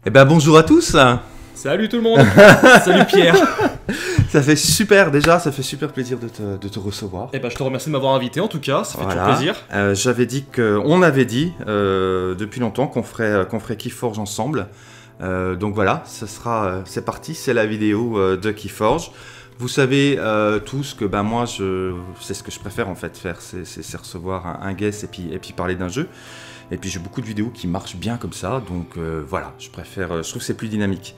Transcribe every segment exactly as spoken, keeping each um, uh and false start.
Eh ben bonjour à tous. Salut tout le monde. Salut Pierre. Ça fait super déjà, ça fait super plaisir de te, de te recevoir. Eh ben je te remercie de m'avoir invité en tout cas, ça fait Voilà. toujours plaisir. Euh, J'avais dit que, on avait dit euh, depuis longtemps qu'on ferait, qu'on ferait Keyforge ensemble. Euh, donc voilà, ce sera, euh, c'est parti, c'est la vidéo euh, de Keyforge. Vous savez euh, tous que ben moi, je, c'est ce que je préfère en fait faire, c'est recevoir un, un guest et puis, et puis parler d'un jeu. Et puis j'ai beaucoup de vidéos qui marchent bien comme ça, donc euh, voilà, je préfère, je trouve que c'est plus dynamique.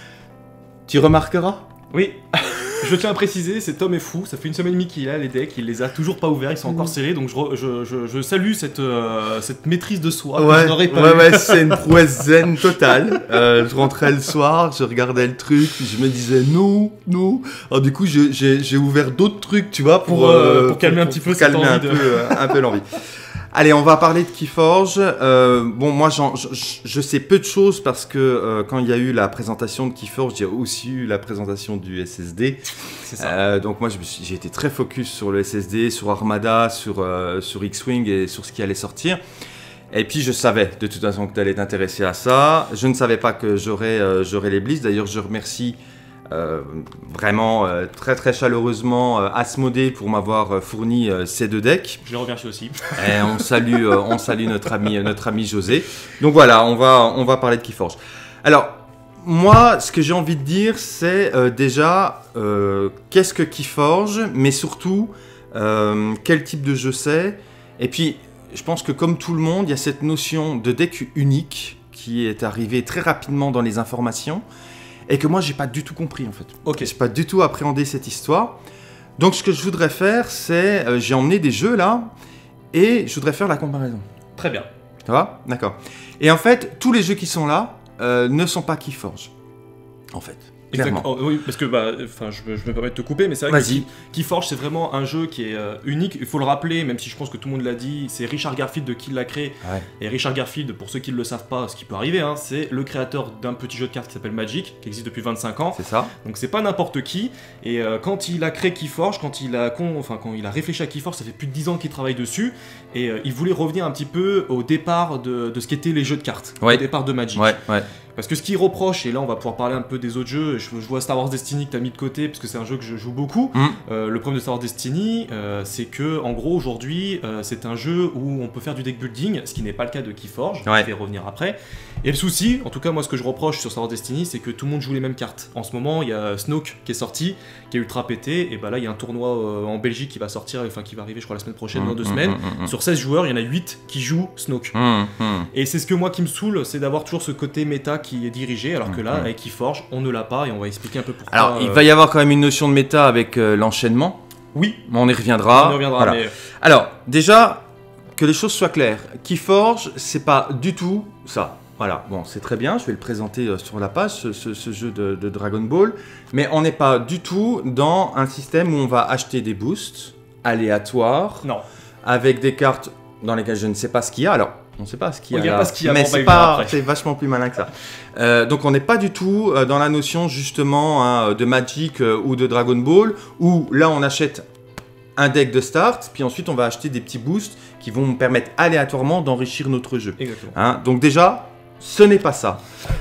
Tu remarqueras? Oui, je tiens à préciser, cet homme est fou, ça fait une semaine et demie qu'il a les decks, il les a toujours pas ouverts, ils sont encore scellés, donc je, re, je, je, je salue cette, euh, cette maîtrise de soi ouais, que je n'aurais pas ouais, eu. ouais, c'est une prouesse zen totale. Euh, je rentrais le soir, je regardais le truc, puis je me disais non, non. Alors du coup, j'ai ouvert d'autres trucs, tu vois, pour, pour, euh, pour calmer pour, un petit pour, peu pour calmer un de... peu, euh, un peu l'envie. Allez, on va parler de Keyforge. Euh, bon, moi, je, je sais peu de choses parce que euh, quand il y a eu la présentation de Keyforge, il y a aussi eu la présentation du S S D. C'est ça. Euh, donc moi, j'ai été très focus sur le S S D, sur Armada, sur, euh, sur X-Wing et sur ce qui allait sortir. Et puis, je savais de toute façon que tu allais t'intéresser à ça. Je ne savais pas que j'aurais euh, j'aurais les Blitz. D'ailleurs, je remercie Euh, vraiment euh, très très chaleureusement euh, Asmodée pour m'avoir euh, fourni euh, ces deux decks. Je les remercie aussi. Et on salue, euh, on salue notre ami, notre ami José. Donc voilà, on va, on va parler de Keyforge. Alors, moi, ce que j'ai envie de dire, c'est euh, déjà euh, qu'est-ce que Keyforge, mais surtout euh, quel type de jeu c'est. Et puis, je pense que comme tout le monde, il y a cette notion de deck unique qui est arrivée très rapidement dans les informations. Et que moi, j'ai pas du tout compris, en fait. Ok. J'ai pas du tout appréhendé cette histoire. Donc, ce que je voudrais faire, c'est... Euh, j'ai emmené des jeux, là, et je voudrais faire la comparaison. Très bien. Ça va? D'accord. Et en fait, tous les jeux qui sont là euh, ne sont pas Keyforge. En fait. Clairement. Oh, oui, parce que bah, je, je me permets de te couper, mais c'est vrai que Vas-y. Keyforge, c'est vraiment un jeu qui est euh, unique. Il faut le rappeler, même si je pense que tout le monde l'a dit, c'est Richard Garfield qui l'a créé. Ouais. Et Richard Garfield, pour ceux qui ne le savent pas, ce qui peut arriver, hein, c'est le créateur d'un petit jeu de cartes qui s'appelle Magic, qui existe depuis vingt-cinq ans. C'est ça. Donc c'est pas n'importe qui. Et euh, quand il a créé Keyforge, quand il a, con, enfin, quand il a réfléchi à Keyforge, ça fait plus de dix ans qu'il travaille dessus. Et euh, il voulait revenir un petit peu au départ de, de ce qu'étaient les jeux de cartes. Ouais. Au départ de Magic. Ouais, ouais. Parce que ce qu'il reproche, et là on va pouvoir parler un peu des autres jeux, je, je vois Star Wars Destiny que tu as mis de côté, parce que c'est un jeu que je joue beaucoup. Mm. Euh, le problème de Star Wars Destiny, euh, c'est que en gros aujourd'hui, euh, c'est un jeu où on peut faire du deck building, ce qui n'est pas le cas de Keyforge, Ouais. je vais revenir après. Et le souci, en tout cas moi ce que je reproche sur Star Wars Destiny, c'est que tout le monde joue les mêmes cartes. En ce moment, il y a Snoke qui est sorti, qui est ultra pété, et bah là il y a un tournoi euh, en Belgique qui va sortir, enfin qui va arriver je crois la semaine prochaine, Mm, dans deux mm, semaines. mm, mm. Sur seize joueurs, il y en a huit qui jouent Snoke. Mm, mm. Et c'est ce que moi qui me saoule, c'est d'avoir toujours ce côté méta qui est dirigé, alors que là, Mhm. avec Keyforge, on ne l'a pas, et on va expliquer un peu pourquoi. Alors, il euh, va y avoir quand même une notion de méta avec euh, l'enchaînement. Oui, Mais on y reviendra. on y reviendra, Voilà. mais... Alors, déjà, que les choses soient claires. Keyforge, c'est pas du tout ça. Voilà, bon, c'est très bien, je vais le présenter euh, sur la page, ce, ce, ce jeu de, de Dragon Ball. Mais on n'est pas du tout dans un système où on va acheter des boosts aléatoires, Non. avec des cartes dans lesquelles je ne sais pas ce qu'il y a. Alors, on ne sait pas ce qu'il y a Il y a là, pas ce qu'il y a, mais bon, on va c'est y venir pas, après. c'est vachement plus malin que ça. Euh, donc, on n'est pas du tout euh, dans la notion justement hein, de Magic euh, ou de Dragon Ball, où là, on achète un deck de start, puis ensuite, on va acheter des petits boosts qui vont nous permettre aléatoirement d'enrichir notre jeu. Exactement. Hein, donc déjà, ce n'est pas ça.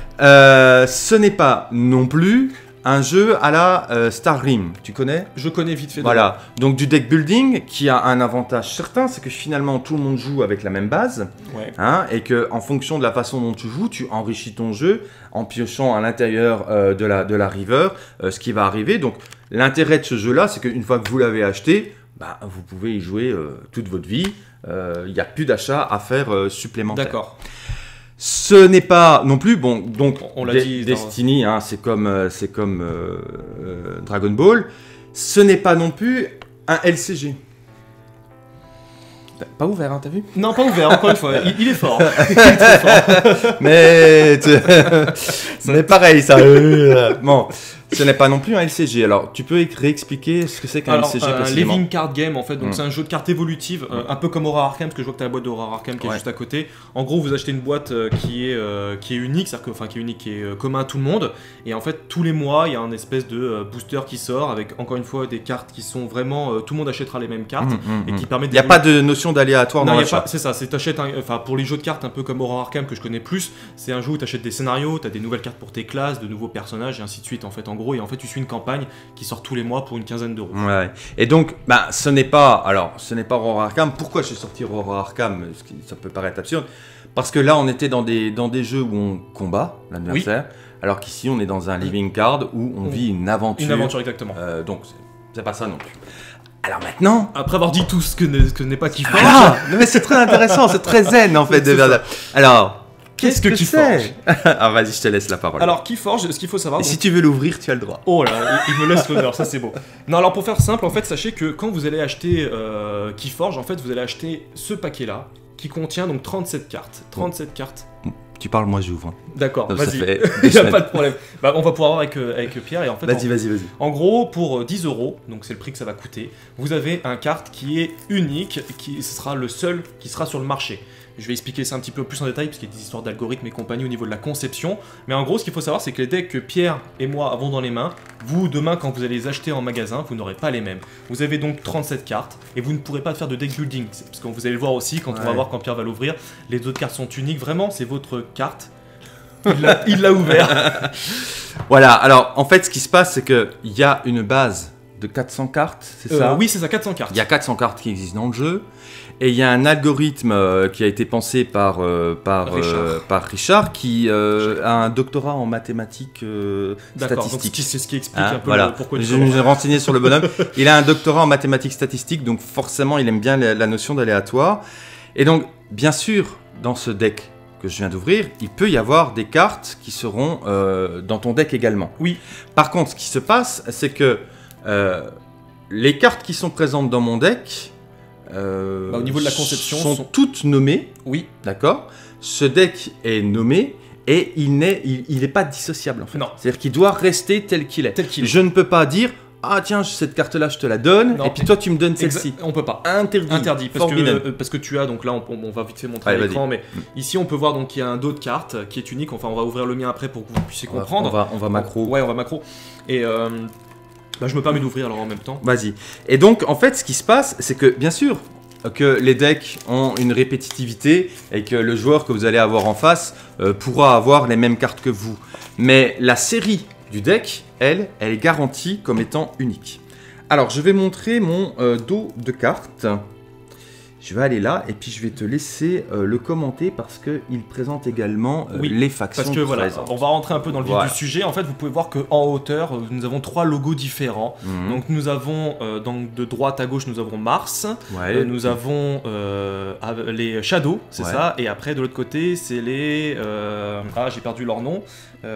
Euh, ce n'est pas non plus un jeu à la euh, Star Rim. Tu connais? Je connais vite fait. de- Voilà. Donc du deck building qui a un avantage certain, c'est que finalement tout le monde joue avec la même base, Ouais. hein, et que en fonction de la façon dont tu joues, tu enrichis ton jeu en piochant à l'intérieur euh, de la de la river, euh, ce qui va arriver. Donc l'intérêt de ce jeu-là, c'est qu'une fois que vous l'avez acheté, bah, vous pouvez y jouer euh, toute votre vie. Il n'y a plus d'achat à faire euh, supplémentaire. D'accord. Ce n'est pas non plus, bon, donc On l'a De- dit dans- Destiny, hein, c'est comme, euh, c'est comme euh, euh, Dragon Ball, ce n'est pas non plus un L C G. Pas ouvert, hein, t'as vu? Non, pas ouvert, encore une fois. Il, il est fort. Il est très fort. Mais, tu- mais pareil, ça. euh, Bon, ce n'est pas non plus un L C G. Alors, tu peux réexpliquer ce que c'est qu'un Alors, L C G un précisément? living card game en fait, donc Mm. c'est un jeu de cartes évolutive, euh, un peu comme Aura Arkham, parce que je vois que tu as la boîte d'Aura Arkham qui est Ouais. juste à côté. En gros, vous achetez une boîte euh, qui, est, euh, qui est unique, c'est-à-dire que, enfin qui est unique, qui est euh, commun à tout le monde, et en fait, tous les mois, il y a un espèce de euh, booster qui sort avec encore une fois des cartes qui sont vraiment, euh, tout le monde achèteras les mêmes cartes, Mmh, mmh, et qui mmh. permettent Il n'y a d'évoluer. pas de notion aléatoire Non, dans y a l'achat. pas- c'est ça, c'est t'achètes un, enfin pour les jeux de cartes un peu comme Horror Arkham que je connais plus, c'est un jeu où t'achètes des scénarios, t'as des nouvelles cartes pour tes classes, de nouveaux personnages et ainsi de suite en fait en gros et en fait tu suis une campagne qui sort tous les mois pour une quinzaine d'euros. Ouais. Et donc, bah, ce n'est pas, alors, ce n'est pas Horror Arkham. Pourquoi j'ai sorti Horror Arkham? Ce qui- Ça peut paraître absurde. Parce que là, on était dans des, dans des jeux où on combat l'adversaire, alors qu'ici, on est dans un living card où on On- vit une aventure. Une aventure exactement. Euh, donc, c'est- c'est pas ça non plus. Alors maintenant. Après avoir dit tout ce que n'est, ce que n'est pas Keyforge, Ah, non, mais c'est très intéressant, c'est très zen en fait de C'est faire. Alors, Qu'est-ce que c'est? Ah, vas-y, je te laisse la parole. alors Keyforge, ce qu'il faut savoir. Et donc- si tu veux l'ouvrir, tu as le droit. Oh là, il, il me laisse l'honneur, ça c'est beau. Non, alors pour faire simple, en fait, sachez que quand vous allez acheter euh, Keyforge, en fait, vous allez acheter ce paquet-là qui contient donc trente-sept cartes. trente-sept cartes. Tu parles, moi j'ouvre. D'accord, Donc, ça vas-y. fait Il des n'y a semaines. pas de problème. Bah, on va pouvoir voir avec, euh, avec Pierre et en fait. Vas-y, en- vas-y, vas-y. En gros, pour euh, dix euros, donc c'est le prix que ça va coûter, vous avez un carte qui est unique, qui ce sera le seul qui sera sur le marché. Je vais expliquer ça un petit peu plus en détail, parce qu'il y a des histoires d'algorithmes et compagnie au niveau de la conception. Mais en gros, ce qu'il faut savoir, c'est que les decks que Pierre et moi avons dans les mains, vous, demain, quand vous allez les acheter en magasin, vous n'aurez pas les mêmes. Vous avez donc trente-sept cartes, et vous ne pourrez pas faire de deck building. C'est- Parce que vous allez le voir aussi, quand on va Ouais. voir quand Pierre va l'ouvrir, les autres cartes sont uniques. Vraiment, c'est votre carte. Il l'a- Il l'a ouvert. Voilà, alors en fait, ce qui se passe, c'est qu'il y a une base de quatre cents cartes, c'est Euh, ça? oui, c'est ça, quatre cents cartes. Il y a quatre cents cartes qui existent dans le jeu. Et il y a un algorithme euh, qui a été pensé par, euh, par, Richard. euh, par Richard qui euh, a un doctorat en mathématiques euh, D'accord, donc statistiques. c'est ce qui explique Hein, un peu voilà. le, pourquoi Je tu me suis renseigné sur le bonhomme. Il a un doctorat en mathématiques statistiques, donc forcément il aime bien la, la notion d'aléatoire. Et donc, bien sûr, dans ce deck que je viens d'ouvrir, il peut y avoir des cartes qui seront euh, dans ton deck également. Oui. Par contre, ce qui se passe, c'est que euh, les cartes qui sont présentes dans mon deck euh, Bah, au niveau de la conception, sont, sont- toutes nommées, Oui. d'accord? Ce deck est nommé et il n'est il, il est pas dissociable en fait. Non. C'est-à-dire qu'il doit rester tel qu'il est. Tel qu'il est. Je ne peux pas dire ah tiens cette carte là je te la donne Non. et puis toi tu me donnes Exa- celle-ci. On peut pas. Interdit. Interdit, parce que, Formidable. euh, parce que tu as, donc là on, on va vite fait montrer Allez, à vas-y. l'écran, mais ici on peut voir donc qu'il y a un dos de carte qui est unique, enfin on va ouvrir le mien après pour que vous puissiez On va- comprendre. On va, on va macro. Ouais, on va macro. Et euh, bah, je me permets d'ouvrir alors en même temps. Vas-y. Et donc, en fait, ce qui se passe, c'est que, bien sûr, que les decks ont une répétitivité et que le joueur que vous allez avoir en face euh, pourra avoir les mêmes cartes que vous. Mais la série du deck, elle, elle est garantie comme étant unique. Alors, je vais montrer mon euh, dos de cartes. Je vais aller là et puis je vais te laisser euh, le commenter parce qu'il présente également euh, Oui, les factions Parce que voilà, présentes. on va rentrer un peu dans le vif Voilà. du sujet. En fait, vous pouvez voir qu'en hauteur, euh, nous avons trois logos différents. Mhm. Donc nous avons, euh, donc, de droite à gauche, nous avons Mars. Ouais. Euh, nous avons euh, av- les Shadows, c'est Ouais. ça. Et après, de l'autre côté, c'est les... euh, Ah, j'ai perdu leur nom.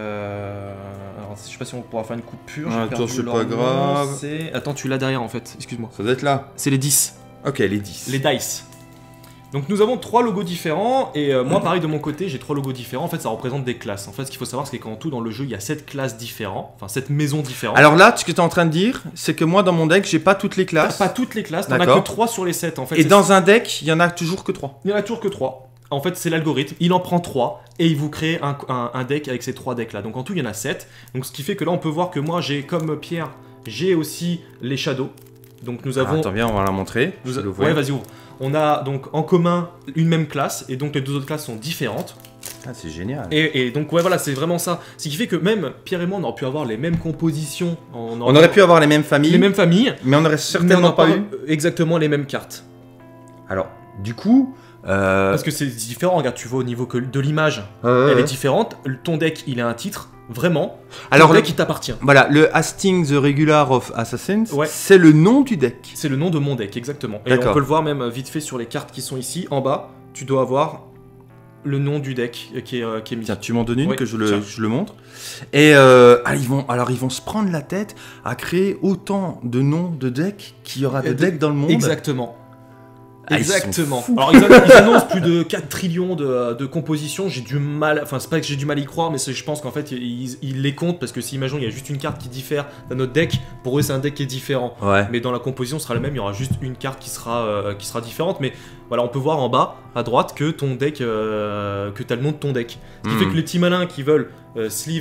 Euh, Alors, je sais pas si on pourra faire une coupure. j'ai Ah, attends, perdu c'est leur pas nom, grave. c'est- Attends, tu l'as derrière en fait, excuse-moi. Ça doit être là. C'est les dix. Ok, les dix. Les dice. Donc nous avons trois logos différents et euh, moi pareil de mon côté j'ai trois logos différents. En fait ça représente des classes. En fait ce qu'il faut savoir c'est qu'en tout dans le jeu il y a sept classes différentes, enfin sept maisons différentes. Alors là, ce que tu es en train de dire, c'est que moi, dans mon deck, j'ai pas toutes les T'as classes. pas toutes les classes, t'en as D'accord. que trois sur les sept en fait. Et C'est- dans un deck, il y en a toujours que trois. Il y en a toujours que trois. En fait c'est l'algorithme, il en prend trois et il vous crée un, un- un deck avec ces trois decks là. Donc en tout il y en a sept. Donc ce qui fait que là on peut voir que moi j'ai comme Pierre, j'ai aussi les Shadows. Donc nous Ah, avons... attends, viens, on va la montrer. nous Je a- le vois. Ouais vas-y ouvre. On a donc en commun une même classe et donc les deux autres classes sont différentes. Ah, c'est génial. Et, et donc ouais voilà c'est vraiment ça. Ce qui fait que même Pierre et moi on aurait pu avoir les mêmes compositions. On, On aurait pu avoir les mêmes familles, les mêmes familles, mais on n'aurait mais on certainement n'a pas eu. exactement les mêmes cartes. Alors, du coup, euh, Parce que c'est différent, regarde, tu vois au niveau que de l'image, euh, elle est différente. Ton deck il a un titre, vraiment. alors Ton le, deck il t'appartient. voilà, le Hastings the Regular of Assassins, Ouais. c'est le nom du deck. C'est le nom de mon deck, exactement. Et D'accord. on peut le voir même vite fait sur les cartes qui sont ici, en bas, tu dois avoir le nom du deck qui est, euh, qui est mis. Tiens, tu m'en donnes une Oui, que je le, tiens. je le montre. Et euh, ah, ils vont, alors ils vont se prendre la tête à créer autant de noms de decks qu'il y aura de Et de- decks dans le monde. Exactement. Ah, ils sont Exactement. fous. Alors ils, an- ils annoncent plus de quatre trillions de, de compositions. J'ai du mal, enfin c'est pas que j'ai du mal à y croire, mais c'est- je pense qu'en fait ils, ils les comptent parce que si imaginons il y a juste une carte qui diffère d'un autre deck, pour eux c'est un deck qui est différent. Ouais. Mais dans la composition sera la même, il y aura juste une carte qui sera, euh, qui sera différente. Mais voilà, on peut voir en bas à droite que ton deck, euh, que t'as le nom de ton deck. Ce qui Hmm. fait que les petits malins qui veulent euh, sleeve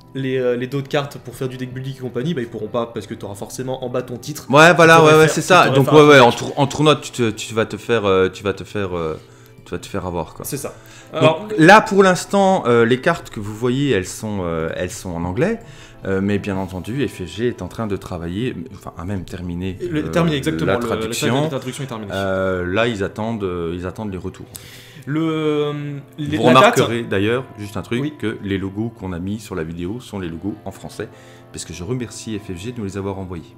les, euh, les d'autres cartes pour faire du deck building et compagnie, bah ils pourront pas parce que tu auras forcément en bas ton titre. Ouais, voilà, ouais, ouais, c'est ça. faire- Donc, faire ouais, un ouais, deck. en, tour- en tournoi, tu, te- tu vas te faire, euh, tu vas te faire, euh, tu vas te faire avoir, quoi. C'est ça. Donc, Alors, là, pour l'instant, euh, les cartes que vous voyez, elles sont, euh, elles sont en anglais. Euh, mais bien entendu, F F G est en train de travailler, enfin, a même terminé le, euh, terminé exactement. la le- traduction. La, traduction est terminée. Euh, là, ils attendent, euh, ils attendent les retours. Le, les- Vous la date- remarquerez d'ailleurs, juste un truc, Oui. que les logos qu'on a mis sur la vidéo sont les logos en français, parce que je remercie F F G de nous les avoir envoyés.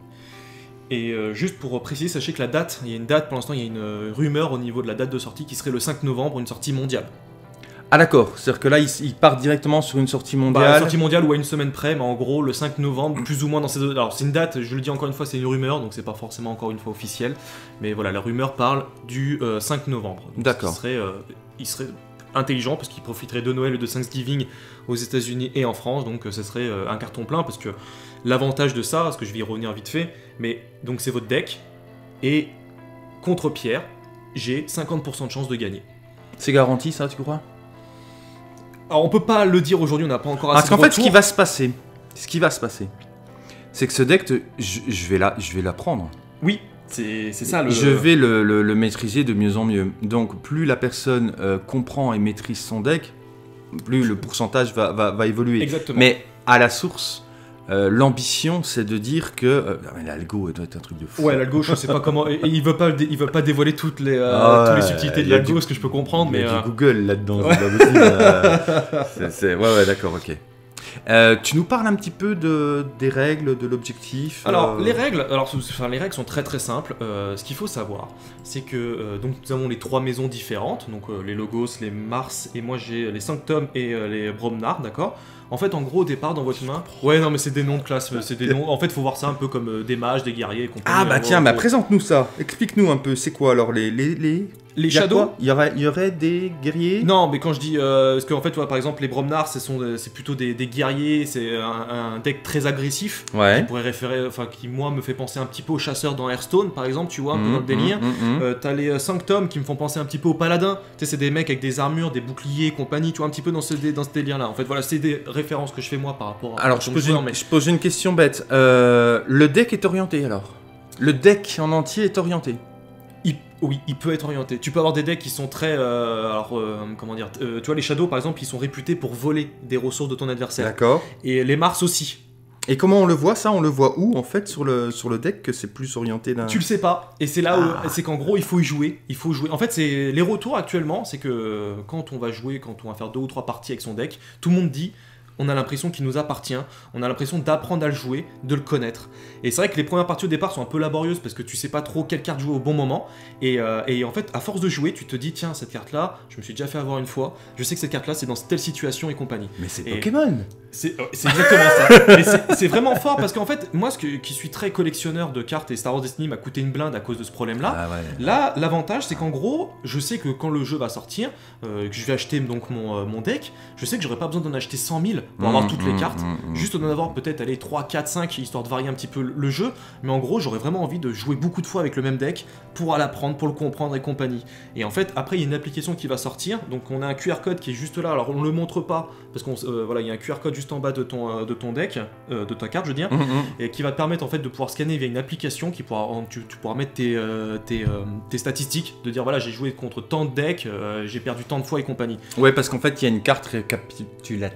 Et euh, juste pour préciser, sachez que la date, il y a une date, pour l'instant, il y a une euh, rumeur au niveau de la date de sortie qui serait le cinq novembre, une sortie mondiale. Ah d'accord, c'est-à-dire que là, ils, ils partent directement sur une sortie Bah, mondiale. sortie mondiale ou à une semaine près, mais en gros, le cinq novembre, plus ou moins dans ces deux... Alors, c'est une date, je le dis encore une fois, c'est une rumeur, donc c'est pas forcément encore une fois officiel. Mais voilà, la rumeur parle du euh, cinq novembre. Donc, D'accord. Ce qui serait, euh, il serait intelligent parce qu'il profiterait de Noël et de Thanksgiving aux États-Unis et en France, donc euh, ce serait euh, un carton plein parce que l'avantage de ça, parce que je vais y revenir vite fait, mais donc c'est votre deck et contre Pierre, j'ai cinquante pour cent de chance de gagner. C'est garanti ça, tu crois? Alors on peut pas le dire aujourd'hui, on n'a pas encore assez Parce qu'en de fait, ce qui retours. va se passer, ce qui va se passer, c'est que ce deck, te- je, je vais la, je vais l'apprendre. Oui, c'est c'est ça le... Je vais le, le- le maîtriser de mieux en mieux. Donc, plus la personne euh, comprend et maîtrise son deck, plus le pourcentage va, va, va évoluer. Exactement. Mais à la source, euh, l'ambition, c'est de dire que euh, ah, mais l'algo doit être un truc de fou. Ouais, l'algo, je sais pas comment. Et il veut pas, le dé- il veut pas dévoiler toutes les, euh, Ah toutes les ouais, subtilités il de y a l'algo, du- ce que je peux comprendre, Il y mais. a euh, du Google là-dedans, c'est pas possible. euh, c'est- c'est- Ouais, ouais, d'accord, ok. Euh, tu nous parles un petit peu de, des règles, de l'objectif. Alors, euh, les règles, alors, ce- enfin, les règles sont très très simples. Euh, ce qu'il faut savoir, c'est que euh, donc nous avons les trois maisons différentes, donc euh, les Logos, les Mars, et moi j'ai les Sanctum et euh, les Bromnar, d'accord. En fait, en gros, au départ, dans votre main. Ouais, non, mais c'est des noms de classe. C'est des noms. En fait, faut voir ça un peu comme euh, des mages, des guerriers et compagnie. Ah bah En tiens, gros, bah en gros. présente-nous ça. Explique-nous un peu, c'est quoi alors les... les, les... Les y a Shadows. quoi Il y aurait, il y aurait des guerriers. Non, mais quand je dis. Euh, parce qu'en fait, toi, par exemple, les Bromnar, ce sont des- c'est plutôt des, des guerriers, c'est un, un deck très agressif. Qui Ouais. pourrait référer. Enfin, qui, moi, me fait penser un petit peu aux chasseurs dans Hearthstone, par exemple, tu vois, un peu Mmh, dans le délire. mmh, mmh, mmh. Euh, T'as les euh, Sanctum qui me font penser un petit peu aux paladins. Tu sais, c'est des mecs avec des armures, des boucliers et compagnie, tu vois, un petit peu dans ce, dé- dans ce délire-là. En fait, voilà, c'est des références que je fais moi par rapport à. Alors, à je ton pose, joueur, une, mais- je pose une question bête. Euh, le deck est orienté alors? Le deck en entier est orienté? Il- oui, il peut être orienté. Tu peux avoir des decks qui sont très. euh, alors, euh, comment dire euh, tu vois, les Shadows, par exemple, ils sont réputés pour voler des ressources de ton adversaire. D'accord. Et les Mars aussi. Et comment on le voit ça? On le voit où en fait sur le, sur le deck que c'est plus orienté d'un... Tu le sais pas, et c'est là où Ah. c'est qu'en gros il faut y jouer, il faut jouer. En fait, c'est les retours actuellement, c'est que quand on va jouer, quand on va faire deux ou trois parties avec son deck, tout le monde dit on a l'impression qu'il nous appartient, on a l'impression d'apprendre à le jouer, de le connaître. Et c'est vrai que les premières parties au départ sont un peu laborieuses parce que tu sais pas trop quelle carte jouer au bon moment. Et, euh, et en fait, à force de jouer, tu te dis tiens, cette carte là, je me suis déjà fait avoir une fois, je sais que cette carte là c'est dans telle situation et compagnie. Mais c'est Et- Pokémon. C'est euh, c'est exactement ça. Mais c'est- c'est vraiment fort parce qu'en fait, moi ce que- qui suis très collectionneur de cartes et Star Wars Destiny m'a coûté une blinde à cause de ce problème là. Ah ouais. Là, l'avantage, c'est qu'en gros, je sais que quand le jeu va sortir, euh, que je vais acheter donc mon, euh, mon deck, je sais que j'aurai pas besoin d'en acheter cent mille pour avoir Mmh, toutes les mmh, cartes, mmh, mmh. juste d'en avoir peut-être aller trois, quatre, cinq, histoire de varier un petit peu le- le jeu, mais en gros, j'aurais vraiment envie de jouer beaucoup de fois avec le même deck pour l'apprendre, pour le comprendre et compagnie. Et en fait, après, il y a une application qui va sortir, donc on a un Q R code qui est juste là, alors on le montre pas, parce qu'on euh, voilà, il y a un Q R code juste en bas de ton, euh, de ton deck, euh, de ta carte, je veux dire, Mmh, mmh. et qui va te permettre en fait de pouvoir scanner via une application qui pourra en- tu, tu pourras mettre tes, euh, tes, euh, tes statistiques, de dire voilà j'ai joué contre tant de decks, euh, j'ai perdu tant de fois et compagnie. Ouais, parce qu'en fait, il y a une carte récapitulatrice.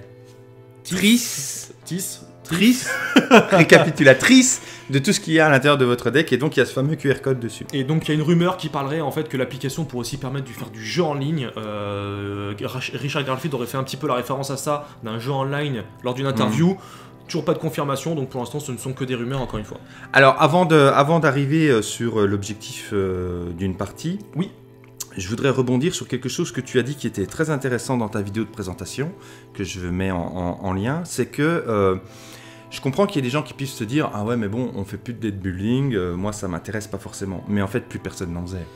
Tis, Trice, récapitulatrice de tout ce qu'il y a à l'intérieur de votre deck, et donc il y a ce fameux Q R code dessus. Et donc il y a une rumeur qui parlerait en fait que l'application pourrait aussi permettre de faire du jeu en ligne. Euh, Rach- Richard Garfield aurait fait un petit peu la référence à ça d'un jeu en ligne lors d'une interview. Toujours pas de confirmation, donc pour l'instant ce ne sont que des rumeurs encore une fois. Alors, avant de, avant d'arriver euh, sur euh, l'objectif euh, d'une partie, Oui. je voudrais rebondir sur quelque chose que tu as dit qui était très intéressant dans ta vidéo de présentation, que je mets en, en- en lien, c'est que euh, je comprends qu'il y ait des gens qui puissent se dire « Ah ouais, mais bon, on fait plus de deck building, euh, moi ça m'intéresse pas forcément. » Mais en fait, plus personne n'en faisait.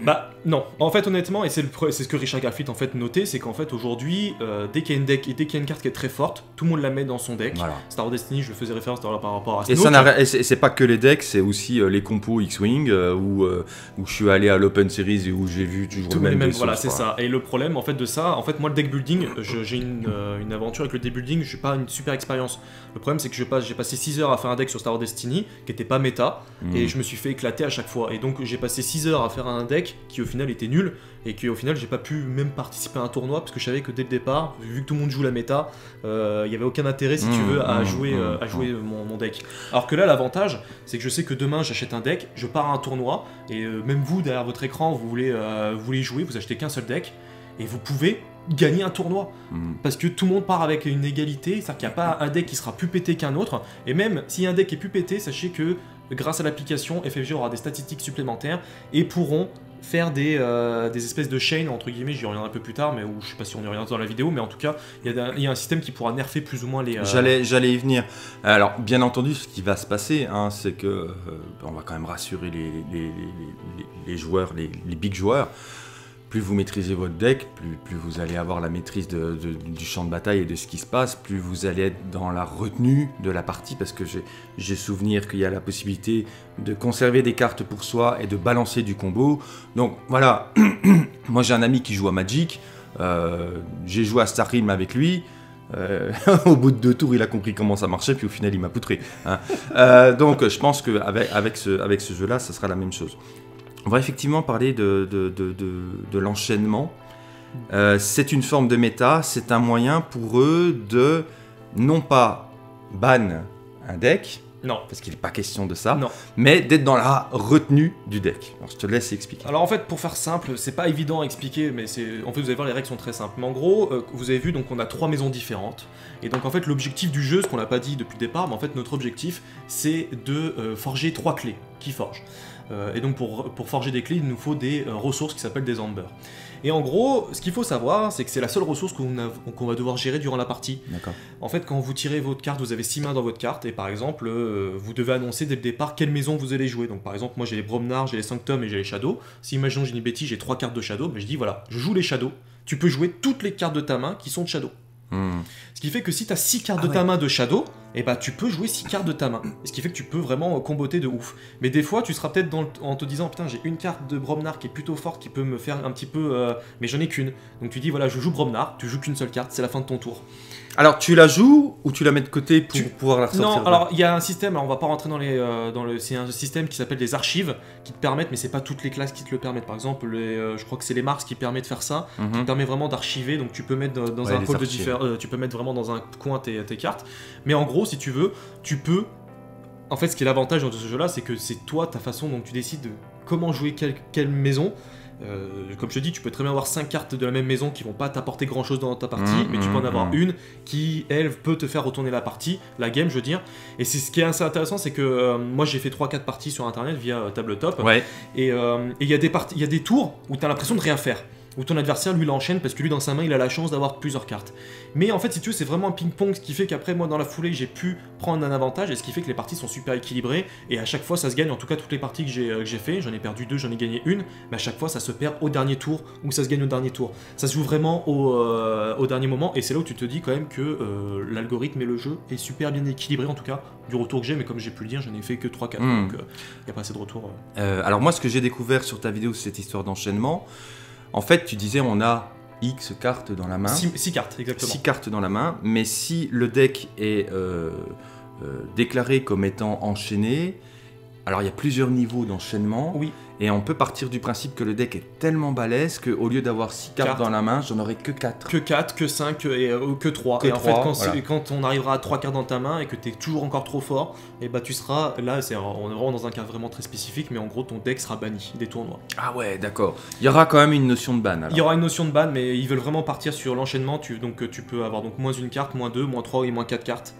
Bah non, en fait honnêtement, et c'est ce que Richard Garfield en fait notait, c'est qu'en fait aujourd'hui, euh, dès qu'il y a une deck et dès qu'il y a une carte qui est très forte, tout le monde la met dans son deck. Voilà. Star Wars Destiny, je faisais référence par rapport à Et Snoke. ça et c'est pas que les decks, c'est aussi euh, les compos X-Wing euh, où, euh, où je suis allé à l'Open Series et où j'ai vu toujours Tous le même les mêmes, vaisseau, voilà, je c'est crois. ça. Et le problème en fait de ça, en fait moi le deck building, j'ai une, euh, une aventure avec le deck building, je suis pas une super expérience. Le problème c'est que je passe, j'ai passé six heures à faire un deck sur Star Wars Destiny qui était pas méta Mm. et je me suis fait éclater à chaque fois. Et donc j'ai passé six heures à faire un deck qui au final était nul et qui au final j'ai pas pu même participer à un tournoi parce que je savais que dès le départ, vu que tout le monde joue la méta, il euh, y avait aucun intérêt si Mmh, tu veux à mmh, jouer, mmh, euh, à jouer mon, mon deck. Alors que là l'avantage c'est que je sais que demain j'achète un deck, je pars à un tournoi et euh, même vous derrière votre écran vous voulez, euh, vous voulez jouer, vous achetez qu'un seul deck et vous pouvez gagner un tournoi Mm. parce que tout le monde part avec une égalité, c'est-à-dire qu'il n'y a pas un deck qui sera plus pété qu'un autre et même si un deck est plus pété, sachez que grâce à l'application, F F G aura des statistiques supplémentaires et pourront faire des, euh, des espèces de chaînes, entre guillemets, j'y reviendrai un peu plus tard, mais où, je sais pas si on y reviendra dans la vidéo, mais en tout cas, il y, y a un système qui pourra nerfer plus ou moins les... Euh... J'allais, j'allais y venir. Alors, bien entendu, ce qui va se passer, hein, c'est que euh, on va quand même rassurer les, les, les, les, les joueurs, les, les big joueurs. Plus vous maîtrisez votre deck, plus, plus vous allez avoir la maîtrise de, de, du champ de bataille et de ce qui se passe, plus vous allez être dans la retenue de la partie, parce que j'ai, j'ai souvenir qu'il y a la possibilité de conserver des cartes pour soi et de balancer du combo. Donc voilà, moi j'ai un ami qui joue à Magic, euh, j'ai joué à Star Realm avec lui. Euh, au bout de deux tours, il a compris comment ça marchait, puis au final, il m'a poutré. Hein. Euh, donc, je pense qu'avec avec ce, avec ce jeu-là, ça sera la même chose. On va effectivement parler de, de, de, de, de l'enchaînement. Euh, c'est une forme de méta, c'est un moyen pour eux de, non pas ban un deck, non, parce qu'il n'est pas question de ça, non. mais d'être dans la retenue du deck. Alors je te laisse expliquer. Alors en fait, pour faire simple, c'est pas évident à expliquer, mais c'est en fait vous allez voir, les règles sont très simples. Mais en gros, euh, vous avez vu, donc on a trois maisons différentes, et donc en fait l'objectif du jeu, ce qu'on n'a pas dit depuis le départ, mais en fait notre objectif, c'est de euh, forger trois clés qui forgent. Euh, et donc pour, pour forger des clés, il nous faut des euh, ressources qui s'appellent des Amber. Et en gros, ce qu'il faut savoir, c'est que c'est la seule ressource qu'on, a, qu'on va devoir gérer durant la partie. D'accord. En fait, quand vous tirez votre carte, vous avez six mains dans votre carte, et par exemple, euh, vous devez annoncer dès le départ quelle maison vous allez jouer. Donc par exemple, moi j'ai les Bromnar, j'ai les Sanctum et j'ai les Shadows. Si imaginons j'ai une bêtise, j'ai trois cartes de Shadow, ben, je dis voilà, je joue les Shadows. Tu peux jouer toutes les cartes de ta main qui sont de Shadow. Mmh. Ce qui fait que si tu as six cartes Ah de ouais. ta main de Shadow, et bah tu peux jouer six cartes de ta main. Et ce qui fait que tu peux vraiment comboter de ouf. Mais des fois, tu seras peut-être dans le- en te disant putain, j'ai une carte de Bromnar qui est plutôt forte qui peut me faire un petit peu. Euh, mais j'en ai qu'une. Donc tu dis voilà, je joue Bromnar, tu joues qu'une seule carte, c'est la fin de ton tour. Alors tu la joues ou tu la mets de côté pour Tu- pouvoir la ressortir? Non, alors il y a un système, alors on va pas rentrer dans les. euh, dans le, c'est un système qui s'appelle des archives qui te permettent, mais c'est pas toutes les classes qui te le permettent. Par exemple, les, euh, je crois que c'est les Mars qui permet de faire ça. Mhm. Qui permet vraiment d'archiver, donc tu peux mettre dans, dans Ouais, un les pôle de archives. diffé- euh, tu peux mettre vraiment dans un coin tes, tes cartes. Mais en gros, si tu veux, tu peux. En fait, ce qui est l'avantage dans ce jeu-là, c'est que c'est toi, ta façon, donc tu décides de comment jouer quelle, quelle maison. Euh, comme je te dis, tu peux très bien avoir cinq cartes de la même maison qui vont pas t'apporter grand chose dans ta partie, Mmh, mais tu peux en mmh, avoir mmh. une qui, elle, peut te faire retourner la partie, la game, je veux dire. Et c'est ce qui est assez intéressant, c'est que euh, moi j'ai fait trois quatre parties sur internet via euh, Tabletop, Ouais. et euh, et il y a des parties, il y a des tours où tu as l'impression de rien faire. Où ton adversaire lui l'enchaîne parce que lui dans sa main il a la chance d'avoir plusieurs cartes. Mais en fait si tu veux c'est vraiment un ping-pong, ce qui fait qu'après moi dans la foulée j'ai pu prendre un avantage et ce qui fait que les parties sont super équilibrées et à chaque fois ça se gagne, en tout cas toutes les parties que j'ai, euh, que j'ai fait, j'en ai perdu deux, j'en ai gagné une, mais à chaque fois ça se perd au dernier tour ou ça se gagne au dernier tour. Ça se joue vraiment au, euh, au dernier moment et c'est là où tu te dis quand même que euh, l'algorithme et le jeu est super bien équilibré en tout cas du retour que j'ai, mais comme j'ai pu le dire j'en ai fait que trois quatre, Mm. donc il n'y a pas assez de retour. euh. Euh, alors moi, ce que j'ai découvert sur ta vidéo, c'est cette histoire d'enchaînement. En fait, tu disais on a X cartes dans la main, Six, six cartes exactement. six cartes dans la main, mais si le deck est euh, euh, déclaré comme étant enchaîné, alors il y a plusieurs niveaux d'enchaînement, Oui. et on peut partir du principe que le deck est tellement balèze qu'au lieu d'avoir six cartes Cartes. dans la main, j'en aurai que quatre. Que quatre, que cinq, et, euh, ou que trois. Que et en fait, trois, quand, voilà. c'est- quand on arrivera à trois cartes dans ta main et que tu es toujours encore trop fort, et bah tu seras. Là, c'est, on est vraiment dans un cas vraiment très spécifique, mais en gros, ton deck sera banni des tournois. Ah ouais, d'accord. Il y aura quand même une notion de ban alors. Il y aura une notion de ban, mais ils veulent vraiment partir sur l'enchaînement. Tu, donc, euh, tu peux avoir donc moins une carte, moins deux, moins trois et moins quatre cartes.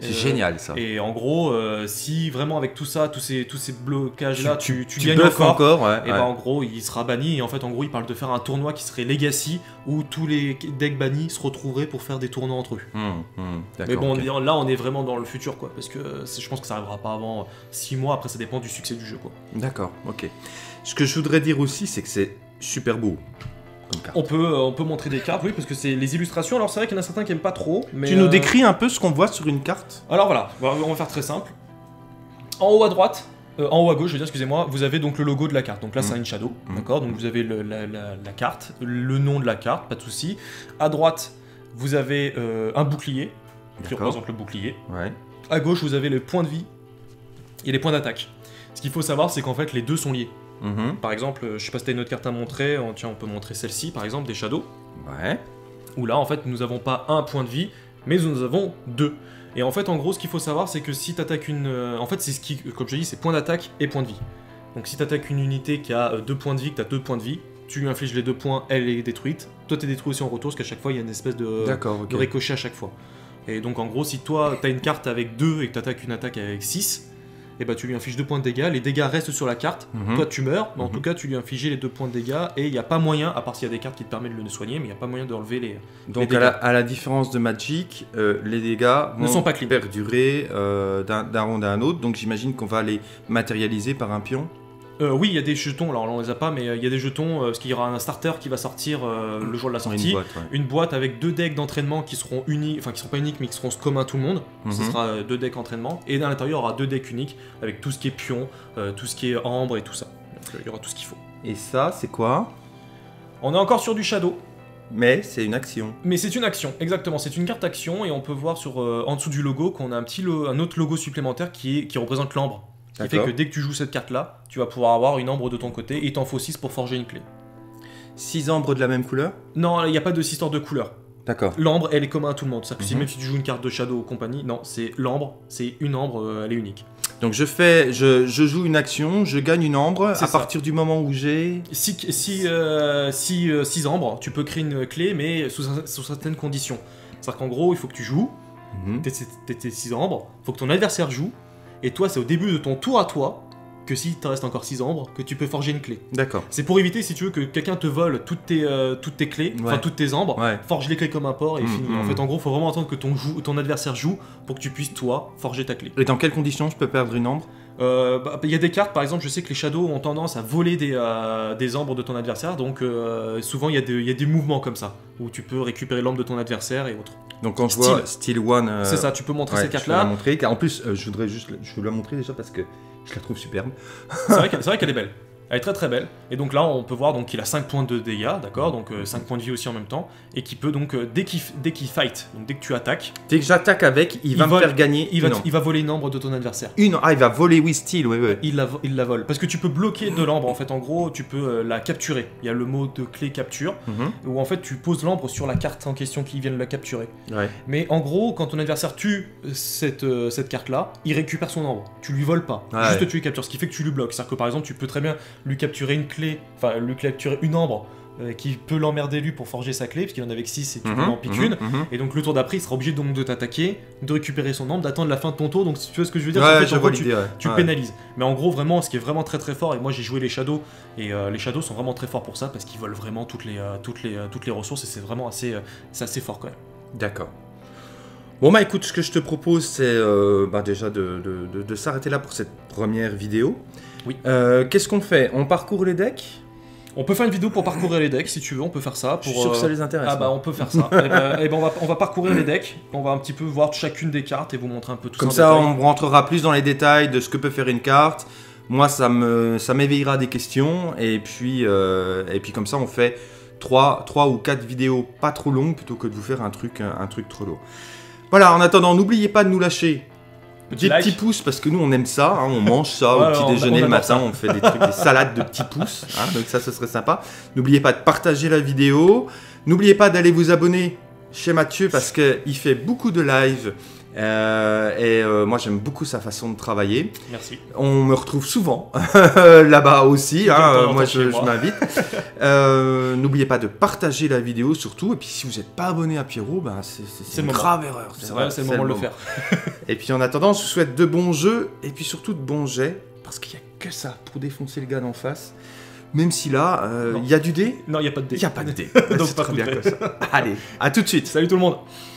C'est Euh, génial ça. Et en gros, euh, si vraiment avec tout ça, tous ces, tous ces blocages-là, tu, tu, tu gagnes bluffes encore, encore, ouais, et ouais. ben en gros, il sera banni. Et en fait, en gros, il parle de faire un tournoi qui serait Legacy, où tous les decks bannis se retrouveraient pour faire des tournois entre eux. Hum, hum, Mais d'accord, bon, ok. on est- là, on est vraiment dans le futur, quoi, parce que c'est- je pense que ça arrivera pas avant six mois. Après, ça dépend du succès du jeu, quoi. D'accord, ok. Ce que je voudrais dire aussi, c'est que c'est super beau comme carte. On peut, euh, on peut montrer des cartes, oui, parce que c'est les illustrations. Alors, c'est vrai qu'il y en a certains qui aiment pas trop, mais Tu nous euh, décris un peu ce qu'on voit sur une carte? Alors voilà, on va faire très simple. En haut à droite, euh, en haut à gauche, je veux dire, excusez-moi, vous avez donc le logo de la carte. Donc là, c'est Mhm. une shadow, Mhm. d'accord. Donc vous avez le- la, la- la carte, le nom de la carte, pas de souci. À droite, vous avez euh, un bouclier qui D'accord. représente le bouclier. Ouais. À gauche, vous avez les points de vie et les points d'attaque. Ce qu'il faut savoir, c'est qu'en fait, les deux sont liés. Mhm. Par exemple, euh, je sais pas si t'as une autre carte à montrer. euh, Tiens, on peut montrer celle-ci, par exemple, des shadows. Ouais. Où là, en fait, nous n'avons pas un point de vie, mais nous avons deux. Et en fait, en gros, ce qu'il faut savoir, c'est que si tu attaques une... euh, En fait, c'est ce qui, comme je dis, c'est point d'attaque et point de vie. Donc si tu attaques une unité qui a euh, deux points de vie, que tu as deux points de vie, tu lui infliges les deux points, elle est détruite. Toi, tu es détruit aussi en retour, parce qu'à chaque fois, il y a une espèce de, D'accord, ok. de ricochet à chaque fois. Et donc, en gros, si toi, tu as une carte avec deux et que tu attaques une attaque avec six, et bah tu lui infliges deux points de dégâts, les dégâts restent sur la carte, Mhm. toi tu meurs, mais en Mhm. tout cas tu lui infliges les deux points de dégâts, et il n'y a pas moyen, à part s'il y a des cartes qui te permettent de le soigner, mais il n'y a pas moyen d'enlever les... Donc les à la, dégâts. à la différence de Magic, euh, les dégâts Ne vont sont pas clean. perdurer euh, d'un d'un round à un autre, donc j'imagine qu'on va les matérialiser par un pion. Euh, oui, il y a des jetons, alors là on les a pas, mais euh, il y a des jetons, euh, parce qu'il y aura un starter qui va sortir euh, le jour de la sortie. Une boîte, ouais. Une boîte avec deux decks d'entraînement qui seront uniques, enfin qui seront pas uniques mais qui seront communs à tout le monde. Ce Mhm. sera euh, deux decks entraînement. Et dans l'intérieur, il y aura deux decks uniques avec tout ce qui est pion, euh, tout ce qui est ambre et tout ça. Donc euh, il y aura tout ce qu'il faut. Et ça, c'est quoi? On est encore sur du shadow, Mais c'est une action. mais c'est une action, exactement. C'est une carte action et on peut voir sur, euh, en dessous du logo qu'on a un, petit lo- un autre logo supplémentaire qui, est, qui représente l'ambre. Ce qui fait D'accord. que dès que tu joues cette carte-là, tu vas pouvoir avoir une ambre de ton côté et il t'en faut six pour forger une clé. Six ambres de la même couleur? Non, il n'y a pas de histoire de couleur. D'accord. L'ambre, elle est commune à tout le monde. C'est-à-dire que si Mhm. même si tu joues une carte de Shadow ou compagnie, non, c'est l'ambre, c'est une ambre, euh, elle est unique. Donc je fais, je, je joue une action, je gagne une ambre C'est à ça. partir du moment où j'ai... Si, si, euh, si euh, six ambres, tu peux créer une clé, mais sous, sous certaines conditions. C'est-à-dire qu'en gros, il faut que tu joues, Mhm. tes, tes, tes six ambres, il faut que ton adversaire joue, et toi, c'est au début de ton tour à toi, que s'il te reste encore six ambres, que tu peux forger une clé. D'accord. C'est pour éviter, si tu veux, que quelqu'un te vole toutes tes, euh, toutes tes clés, enfin Ouais. toutes tes ambres, Ouais. forge les clés comme un porc et Mm, fini. mm. En fait, en gros, il faut vraiment attendre que ton, jou- ton adversaire joue pour que tu puisses, toi, forger ta clé. Et dans quelles conditions je peux perdre une ambre? Euh, bah, il y a des cartes, par exemple, je sais que les shadows ont tendance à voler des, euh, des ambres de ton adversaire, donc euh, souvent il y, a des- il y a des mouvements comme ça, où tu peux récupérer l'ambre de ton adversaire et autres. Donc quand je Style. vois Steel One... euh, C'est ça, tu peux montrer ouais, cette je vais la carte-là. montrer. Car en plus, euh, je voudrais juste... Je veux la montrer déjà parce que je la trouve superbe. C'est vrai qu'elle c'est vrai qu'elle est belle. Elle est très très belle. Et donc là, on peut voir donc qu'il a cinq points de dégâts, d'accord, donc euh, cinq points de vie aussi en même temps, et qui peut donc, euh, dès qu'il dès qu'il fight, donc dès que tu attaques, Dès que j'attaque avec, il, Il va vole- me faire gagner il va, une te- ambre. il va voler une ambre de ton adversaire. Une... Ah, il va voler, oui, Steel, oui, oui. Il la, vo- il la vole. Parce que tu peux bloquer de l'ambre, en fait, en gros, tu peux euh, la capturer. Il y a le mot de clé capture, Mhm. où en fait tu poses l'ambre sur la carte en question qui vient de la capturer. Ouais. Mais en gros, quand ton adversaire tue cette, euh, cette carte-là, il récupère son ambre. Tu lui voles pas. Ouais. Juste tu lui captures, ce qui fait que tu lui bloques. C'est-à-dire que par exemple, tu peux très bien lui capturer une clé, enfin lui capturer une ambre euh, qui peut l'emmerder lui pour forger sa clé, parce qu'il en avait que six et tu lui Mhm, en piques mhm, une. mhm. Et donc le tour d'après, il sera obligé donc de t'attaquer, de récupérer son ambre, d'attendre la fin de ton tour. Donc si tu vois ce que je veux dire, Ouais, en fait, je en vois gros, tu, l'idée, ouais. tu Ouais. pénalises. Mais en gros, vraiment, ce qui est vraiment très très fort, et moi j'ai joué les Shadows, et euh, les Shadows sont vraiment très forts pour ça, parce qu'ils volent vraiment toutes les, euh, toutes les, euh, toutes les ressources, et c'est vraiment assez, euh, c'est assez fort quand même. D'accord. Bon bah écoute, ce que je te propose, c'est euh, bah, déjà de, de- de- de s'arrêter là pour cette première vidéo. Oui. Euh, Qu'est-ce qu'on fait? On parcourt les decks? On peut faire une vidéo pour parcourir les decks si tu veux, on peut faire ça. Je Pour, suis sûr que euh, ça les intéresse. Ah bah on peut faire ça. et ben, et ben, on, va, on va parcourir les decks, on va un petit peu voir chacune des cartes et vous montrer un peu tout Comme ça. ça, en détail. on rentrera plus dans les détails de ce que peut faire une carte. Moi, ça me, ça m'éveillera des questions. Et puis, euh, et puis comme ça, on fait trois, trois ou quatre vidéos pas trop longues plutôt que de vous faire un truc, un, un truc trop lourd. Voilà, en attendant, n'oubliez pas de nous lâcher Petit des like. petits pouces parce que nous, on aime ça. Hein, on mange ça Ouais, au petit on- déjeuner on le adore matin. ça. On fait des trucs, des salades de petits pouces. Hein, donc ça, ce serait sympa. N'oubliez pas de partager la vidéo. N'oubliez pas d'aller vous abonner chez Mathieu parce qu'il fait beaucoup de live Euh, et euh, moi j'aime beaucoup sa façon de travailler. Merci. On me retrouve souvent là-bas aussi, hein, euh, moi je, je m'invite. euh, N'oubliez pas de partager la vidéo surtout, et puis si vous n'êtes pas abonné à Pierrot, ben c'est une grave erreur. C'est vrai, c'est le moment de le faire. Et puis en attendant, je vous souhaite de bons jeux, et puis surtout de bons jets, parce qu'il n'y a que ça pour défoncer le gars d'en face. Même si là, il euh, y a du dé. Non, il n'y a pas de dé. Il n'y a pas de dé. Donc c'est pas très bien comme ça. Allez, à tout de suite. Salut tout le monde.